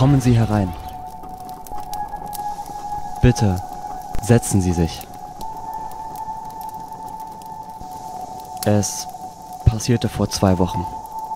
Kommen Sie herein. Bitte, setzen Sie sich. Es passierte vor 2 Wochen.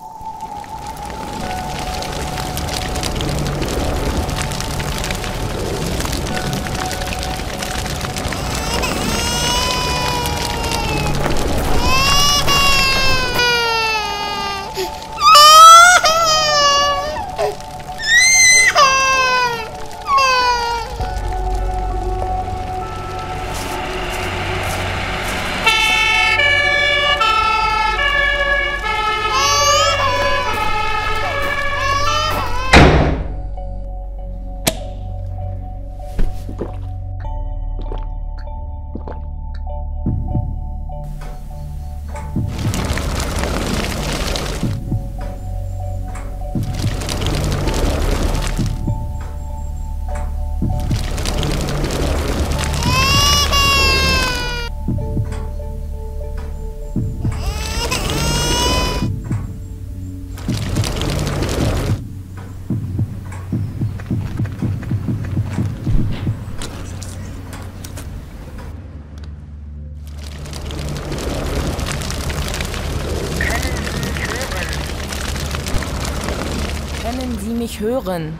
Können Sie mich hören?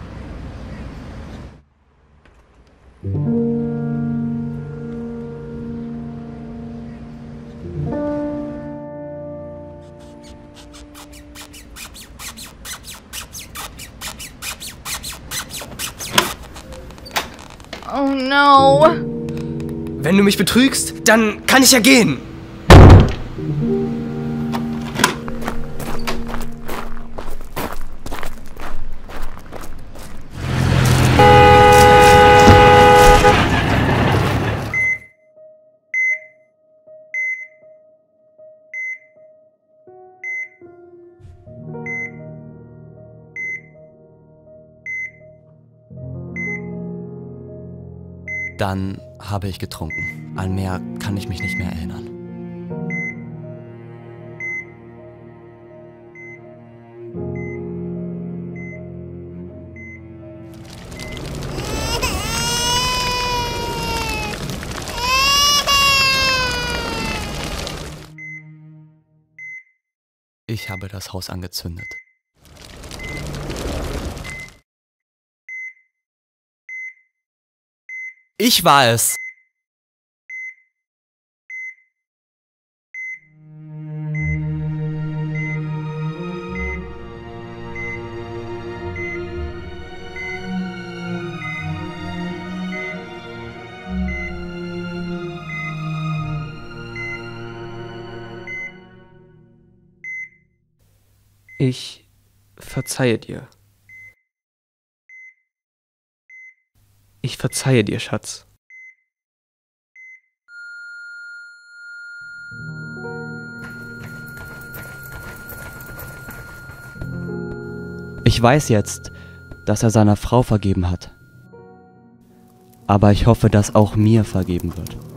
Oh no. Wenn du mich betrügst, dann kann ich ja gehen. Dann habe ich getrunken. An mehr kann ich mich nicht mehr erinnern. Ich habe das Haus angezündet. Ich war es! Ich verzeihe dir. Ich verzeihe dir, Schatz. Ich weiß jetzt, dass er seiner Frau vergeben hat. Aber ich hoffe, dass auch mir vergeben wird.